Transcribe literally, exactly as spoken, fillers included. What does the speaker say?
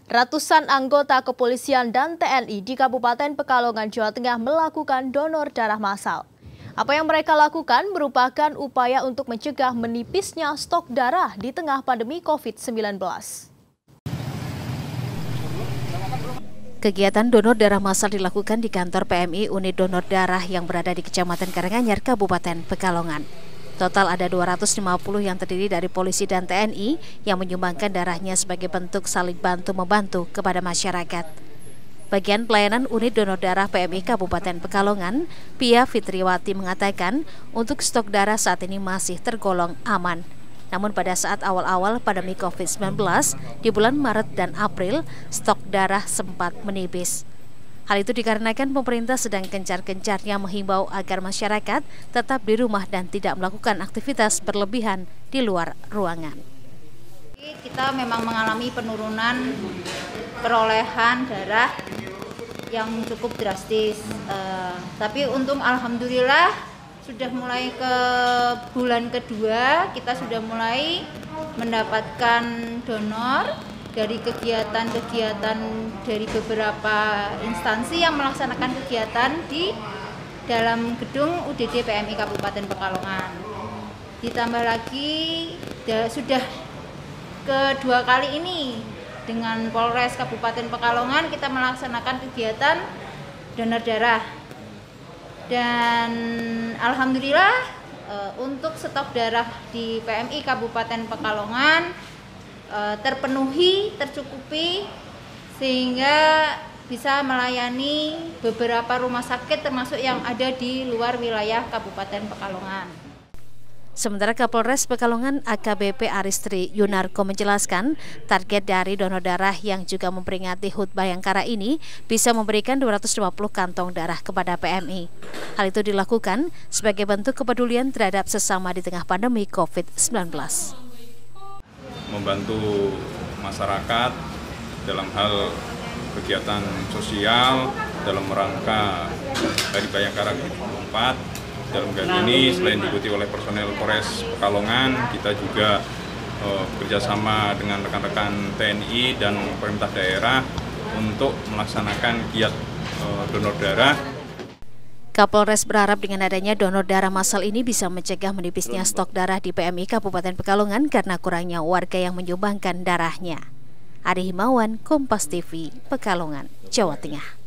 Ratusan anggota kepolisian dan T N I di Kabupaten Pekalongan, Jawa Tengah melakukan donor darah massal. Apa yang mereka lakukan merupakan upaya untuk mencegah menipisnya stok darah di tengah pandemi COVID sembilan belas. Kegiatan donor darah massal dilakukan di kantor P M I Unit Donor Darah yang berada di Kecamatan Karanganyar, Kabupaten Pekalongan. Total ada dua ratus lima puluh yang terdiri dari polisi dan T N I yang menyumbangkan darahnya sebagai bentuk saling bantu-membantu kepada masyarakat. Bagian pelayanan Unit Donor Darah P M I Kabupaten Pekalongan, Pia Fitriwati mengatakan untuk stok darah saat ini masih tergolong aman. Namun pada saat awal-awal pandemi COVID sembilan belas di bulan Maret dan April, stok darah sempat menipis. Hal itu dikarenakan pemerintah sedang gencar-gencarnya menghimbau agar masyarakat tetap di rumah dan tidak melakukan aktivitas berlebihan di luar ruangan. Kita memang mengalami penurunan perolehan darah yang cukup drastis. Uh, tapi untung alhamdulillah sudah mulai ke bulan kedua kita sudah mulai mendapatkan donor dari kegiatan-kegiatan dari beberapa instansi yang melaksanakan kegiatan di dalam gedung U D D P M I Kabupaten Pekalongan. Ditambah lagi sudah kedua kali ini dengan Polres Kabupaten Pekalongan kita melaksanakan kegiatan donor darah. Dan alhamdulillah untuk stok darah di P M I Kabupaten Pekalongan terpenuhi, tercukupi sehingga bisa melayani beberapa rumah sakit termasuk yang ada di luar wilayah Kabupaten Pekalongan. Sementara Kapolres Pekalongan A K B P Aristri Yunarko menjelaskan target dari donor darah yang juga memperingati H U T Bayangkara ini bisa memberikan dua ratus lima puluh kantong darah kepada P M I. Hal itu dilakukan sebagai bentuk kepedulian terhadap sesama di tengah pandemi COVID sembilan belas. Membantu masyarakat dalam hal kegiatan sosial dalam rangka Hari Bayangkara dua ribu dua puluh empat. Dalam kali ini selain diikuti oleh personel Polres Pekalongan, kita juga uh, bekerjasama dengan rekan-rekan T N I dan pemerintah daerah untuk melaksanakan giat uh, donor darah. Kapolres berharap dengan adanya donor darah massal ini bisa mencegah menipisnya stok darah di P M I Kabupaten Pekalongan karena kurangnya warga yang menyumbangkan darahnya. Ari Himawan, Kompas T V, Pekalongan, Jawa Tengah.